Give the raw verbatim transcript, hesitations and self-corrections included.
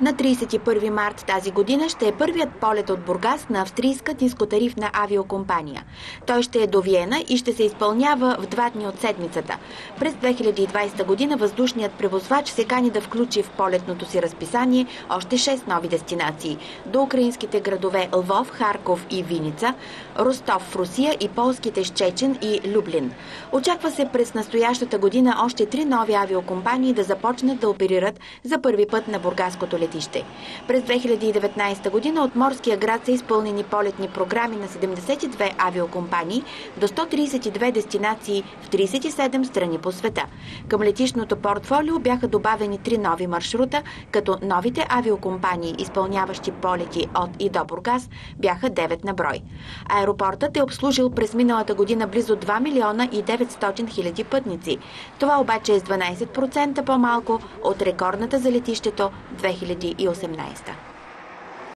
На тридесет и първи март тази година ще е първият полет от Бургас на австрийска нискотарифна авиокомпания. Той ще е до Виена и ще се изпълнява в два дни от седмицата. През две хиляди и двадесета година въздушният превозвач се кани да включи в полетното си разписание още шест нови дестинации до украинските градове Лвов, Харков и Виница, Ростов в Русия и полските Щечен и Люблин. Очаква се през настоящата година още три нови авиокомпании да започнат да оперират за първи път на бургаското летище. През две хиляди и деветнадесета година от морския град са изпълнени полетни програми на седемдесет и две авиокомпании до сто тридесет и две дестинации в тридесет и седем страни по света. Към летищното портфолио бяха добавени три нови маршрута, като новите авиокомпании, изпълняващи полети от и до Бургас, бяха девет на брой. Аеропортът е обслужил през миналата година близо два милиона и деветстотин хиляди пътници. Това обаче е с дванадесет процента по-малко от рекордната за летището две хиляди и осемнадесета.